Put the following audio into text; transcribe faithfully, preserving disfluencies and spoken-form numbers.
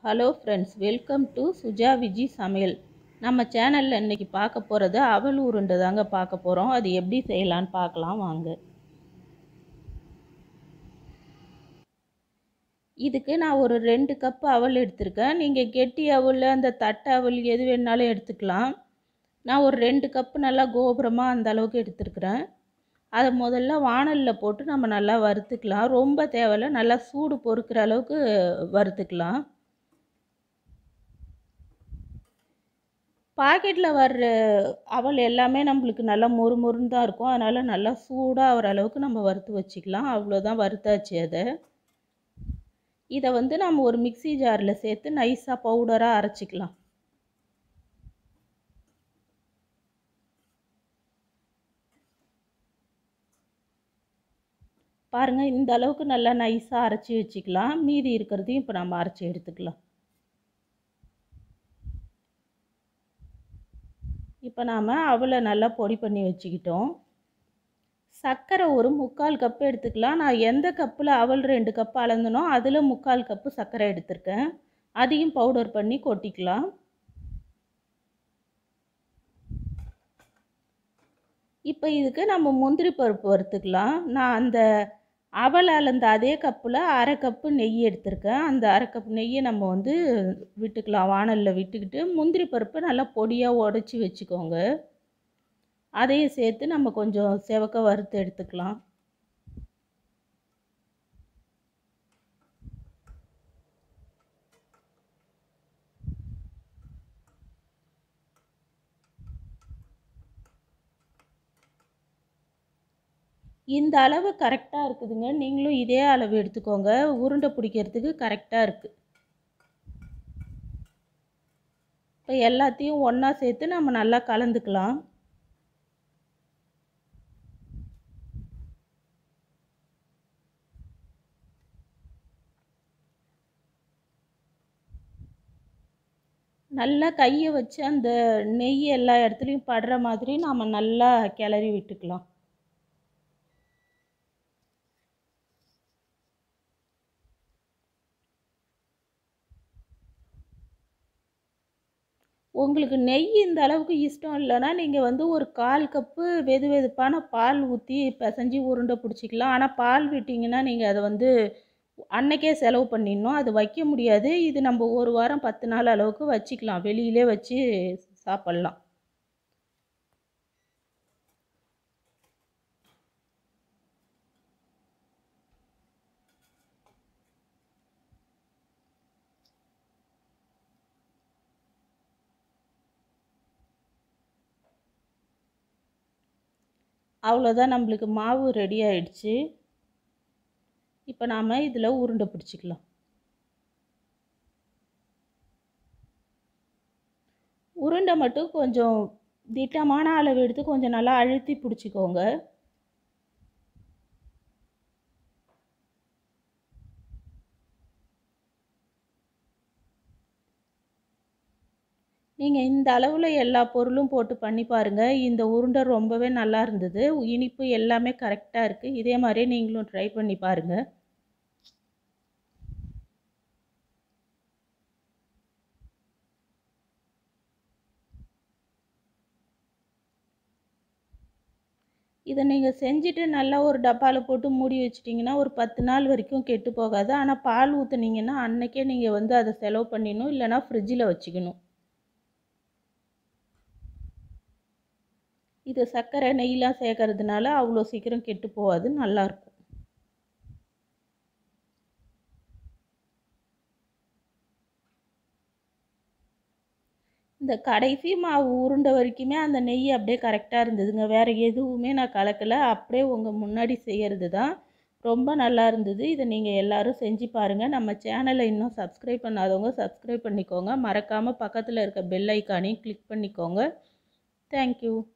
Hello friends, welcome to Suja Viji சமையல். நம்ம சேனலில் இன்றைக்கி பார்க்க போகிறது அவல் உருண்டை தாங்க பார்க்க போகிறோம். அது எப்படி செய்யலான்னு பார்க்கலாம் வாங்க. இதுக்கு நான் ஒரு ரெண்டு கப்பு அவல் எடுத்திருக்கேன். நீங்கள் கெட்டி அவல், அந்த தட்டை அவல் எது வேணாலும் எடுத்துக்கலாம். நான் ஒரு ரெண்டு கப்பு நல்லா கோபுரமாக அந்த அளவுக்கு எடுத்துருக்குறேன். அதை முதல்ல வாணலில் போட்டு நம்ம நல்லா வறுத்துக்கலாம். ரொம்ப தேவையில்லை, நல்லா சூடு பொறுக்கிற அளவுக்கு வறுத்துக்கலாம். பாக்கெட்டில் வர்ற அவல் எல்லாமே நம்மளுக்கு நல்லா மொறு மொறுன்னு தான் இருக்கும். அதனால் நல்லா சூடாக ஆகிற அளவுக்கு நம்ம வறுத்து வச்சுக்கலாம். அவ்வளோதான், வறுத்தாச்சு. அதை இதை வந்து நம்ம ஒரு மிக்சி ஜாரில் சேர்த்து நைஸாக பவுடராக அரைச்சிக்கலாம். பாருங்கள், இந்த அளவுக்கு நல்லா நைஸாக அரைச்சி வச்சுக்கலாம். மீதி இருக்கிறதையும் இப்போ நம்ம அரைச்சி எடுத்துக்கலாம். இப்போ நாம் அவலை நல்லா பொடி பண்ணி வச்சுக்கிட்டோம். சர்க்கரை ஒரு முக்கால் கப்பு எடுத்துக்கலாம். நான் எந்த கப்பில் அவல் ரெண்டு கப்பு அளந்தனோ அதில் முக்கால் கப்பு சர்க்கரை எடுத்திருக்கேன். அதையும் பவுடர் பண்ணி கொட்டிக்கலாம். இப்போ இதுக்கு நம்ம முந்திரி பருப்பு வறுத்துக்கலாம். நான் அந்த அவல் அளந்த அதே கப்பில் அரை கப்பு நெய் எடுத்திருக்கேன். அந்த அரை கப்பு நெய்யை நம்ம வந்து விட்டுக்கலாம். வாணலில் விட்டுக்கிட்டு முந்திரி பருப்பு நல்லா பொடியாக உடச்சி வச்சுக்கோங்க. அதையும் சேர்த்து நம்ம கொஞ்சம் செவக்க வறுத்து எடுத்துக்கலாம். இந்த அளவு கரெக்டாக இருக்குதுங்க. நீங்களும் இதே அளவு எடுத்துக்கோங்க. உருண்டை பிடிக்கிறதுக்கு கரெக்டாக இருக்குது. இப்போ எல்லாத்தையும் ஒன்றா சேர்த்து நம்ம நல்லா கலந்துக்கலாம். நல்லா கையை வச்சு அந்த நெய் எல்லா இடத்துலையும் படுற மாதிரி நாம் நல்லா கிளறி விட்டுக்கலாம். உங்களுக்கு நெய் இந்த அளவுக்கு இஷ்டம் இல்லைன்னா நீங்கள் வந்து ஒரு கால் கப்பு வெது வெதுப்பான பால் ஊற்றி பிசைஞ்சு உருண்டை பிடிச்சிக்கலாம். ஆனால் பால் விட்டிங்கன்னா நீங்கள் அதை வந்து அன்னைக்கே செலவு பண்ணிடணும். அது வைக்க முடியாது. இது நம்ம ஒரு வாரம் பத்து நாள் அளவுக்கு வச்சுக்கலாம். வெளியிலே வச்சு சாப்பிட்லாம். அவ்வளோதான், நம்மளுக்கு மாவு ரெடி ஆயிடுச்சு. இப்போ நாம் இதில் உருண்டை பிடிச்சிக்கலாம். உருண்டை மட்டும் கொஞ்சம் திட்டமான அளவு எடுத்து கொஞ்சம் நல்லா அழுத்தி பிடிச்சிக்கோங்க. நீங்கள் இந்த அளவில் எல்லா பொருளும் போட்டு பண்ணி பாருங்கள். இந்த உருண்டை ரொம்பவே நல்லா இருந்தது. இனிப்பு எல்லாமே கரெக்டாக இருக்குது. இதே மாதிரியே நீங்களும் ட்ரை பண்ணி பாருங்கள். இதை நீங்கள் செஞ்சுட்டு நல்லா ஒரு டப்பாவில் போட்டு மூடி வச்சிட்டிங்கன்னா ஒரு பத்து நாள் வரைக்கும் கெட்டு போகாது. ஆனால் பால் ஊற்றுனீங்கன்னா அன்றைக்கே நீங்கள் வந்து அதை செலவு பண்ணிடணும், இல்லைனா ஃப்ரிட்ஜில் வச்சுக்கணும். இது சர்க்கரை நெய்லாம் சேர்க்கறதுனால அவ்வளோ சீக்கிரம் கெட்டு போகாது, நல்லாயிருக்கும். இந்த கடைசி மாவு உருண்டை வரைக்குமே அந்த நெய் அப்படியே கரெக்டாக இருந்ததுங்க. வேறு எதுவுமே நான் கலக்கலை. அப்படியே உங்கள் முன்னாடி செய்கிறது தான். ரொம்ப நல்லா இருந்தது. இதை நீங்கள் எல்லோரும் செஞ்சு பாருங்கள். நம்ம சேனலை இன்னும் சப்ஸ்கிரைப் பண்ணாதவங்க சப்ஸ்கிரைப் பண்ணிக்கோங்க. மறக்காமல் பக்கத்தில் இருக்க பெல் ஐக்கானையும் கிளிக் பண்ணிக்கோங்க. தேங்க்யூ.